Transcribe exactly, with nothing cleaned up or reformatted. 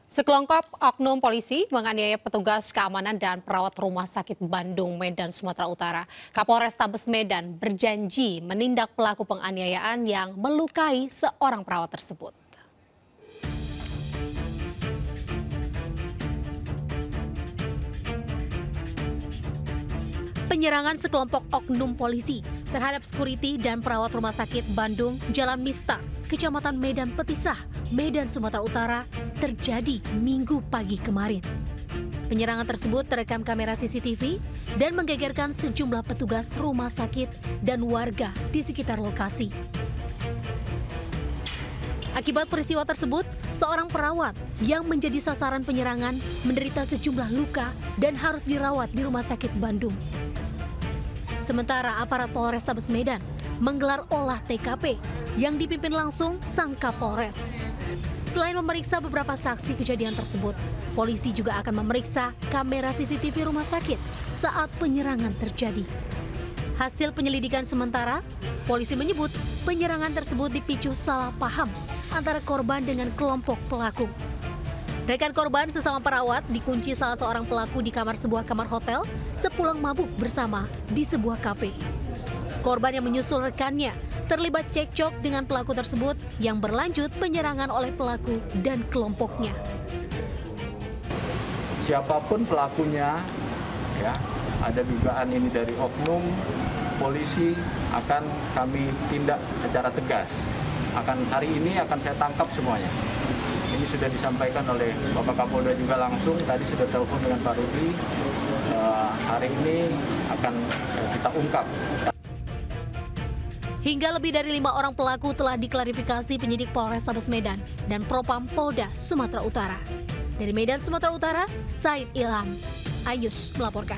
Sekelompok oknum polisi menganiaya petugas keamanan dan perawat rumah sakit Bandung, Medan, Sumatera Utara. Kapolrestabes Medan berjanji menindak pelaku penganiayaan yang melukai seorang perawat tersebut. Penyerangan sekelompok oknum polisi terhadap sekuriti dan perawat rumah sakit Bandung, Jalan Mistar, Kecamatan Medan Petisah, Medan, Sumatera Utara terjadi Minggu pagi kemarin. Penyerangan tersebut terekam kamera C C T V dan menggegerkan sejumlah petugas rumah sakit dan warga di sekitar lokasi. Akibat peristiwa tersebut, seorang perawat yang menjadi sasaran penyerangan menderita sejumlah luka dan harus dirawat di Rumah Sakit Bandung. Sementara aparat Polrestabes Medan menggelar olah T K P yang dipimpin langsung sang Kapolres. Selain memeriksa beberapa saksi kejadian tersebut, polisi juga akan memeriksa kamera C C T V rumah sakit saat penyerangan terjadi. Hasil penyelidikan sementara, polisi menyebut penyerangan tersebut dipicu salah paham antara korban dengan kelompok pelaku. Rekan korban sesama perawat dikunci salah seorang pelaku di kamar sebuah kamar hotel sepulang mabuk bersama di sebuah kafe. Korban yang menyusul rekannya terlibat cekcok dengan pelaku tersebut yang berlanjut penyerangan oleh pelaku dan kelompoknya. Siapapun pelakunya, ya, ada dugaan ini dari oknum, polisi akan kami tindak secara tegas. Akan hari ini akan saya tangkap semuanya. Ini sudah disampaikan oleh Bapak Kapolda juga langsung, tadi sudah telepon dengan Pak Rudi, uh, hari ini akan uh, kita ungkap. Hingga lebih dari lima orang pelaku telah diklarifikasi penyidik Polrestabes Medan dan Propam Polda Sumatera Utara. Dari Medan, Sumatera Utara, Said Ilham, Ayus melaporkan.